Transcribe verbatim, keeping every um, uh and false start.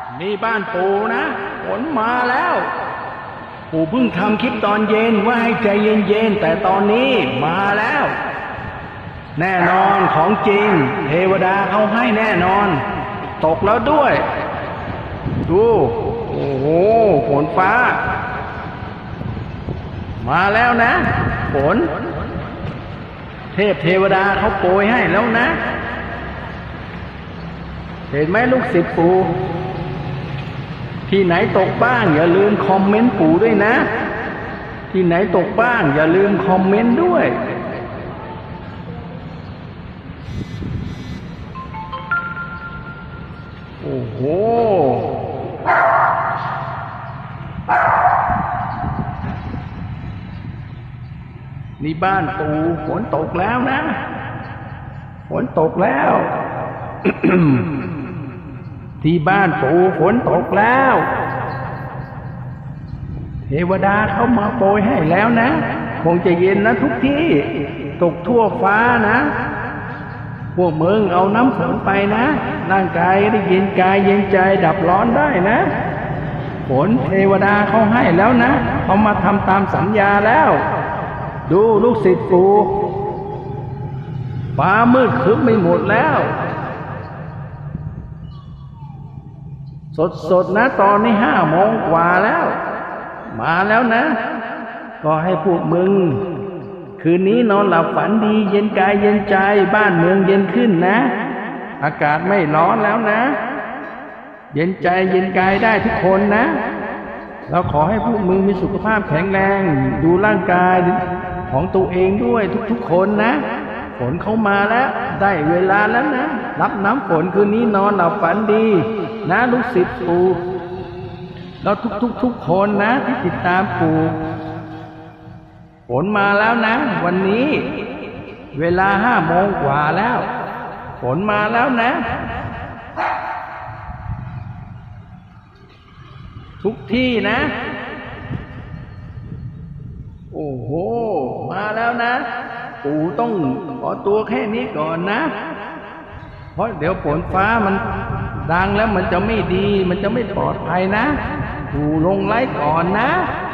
นี่บ้านปู่นะฝนมาแล้วปู่เพิ่งทำคลิปตอนเย็นว่าให้ใจเย็นๆแต่ตอนนี้มาแล้วแน่นอนของจริงเทวดาเขาให้แน่นอนตกแล้วด้วยดูโอ้โหฝนฟ้ามาแล้วนะฝนเทพเทวดาเขาโปรยให้แล้วนะเห็นไหมลูกศิษย์ปู่ที่ไหนตกบ้างอย่าลืมคอมเมนต์ปู่ด้วยนะที่ไหนตกบ้างอย่าลืมคอมเมนต์ด้วยโอ้โหนี่บ้านปู่ฝนตกแล้วนะฝนตกแล้ว ที่บ้านปู่ฝนตกแล้วเทวดาเขามาโปรยให้แล้วนะคงจะเย็นนะทุกที่ตกทั่วฟ้านะพวกมึงเอาน้ำฝนไปนะร่างกายได้เย็นกายเย็นใจดับร้อนได้นะฝนเทวดาเขาให้แล้วนะเขามาทำตามสัญญาแล้วดูลูกศิษย์ปู่ฟ้ามืดครึ้มไปหมดแล้วสดๆนะตอนนี้ห้าโมงกว่าแล้วมาแล้วนะก็ให้พวกมึงคืนนี้นอนหลับฝันดีเย็นกายเย็นใจบ้านเมืองเย็นขึ้นนะอากาศไม่ร้อนแล้วนะเย็นใจเย็นกายได้ทุกคนนะเราขอให้พวกมึงมีสุขภาพแข็งแรงดูร่างกายของตัวเองด้วยทุกๆคนนะฝนเข้ามาแล้วได้เวลาแล้วนะรับน้ำฝนคืนนี้นอนหลับฝันดีนะลูกศิษย์ปู่แล้วทุกๆทุกคนนะที่ติดตามปู่ฝนมาแล้วนะวันนี้เวลาห้าโมงกว่าแล้วฝนมาแล้วนะทุกที่นะโอ้โหมาแล้วนะปู่ต้องขอตัวแค่นี้ก่อนนะเพราะเดี๋ยวฝนฟ้ามันดังแล้วมันจะไม่ดีมันจะไม่ปลอดภัยนะปู่ลงไลฟ์ก่อนนะ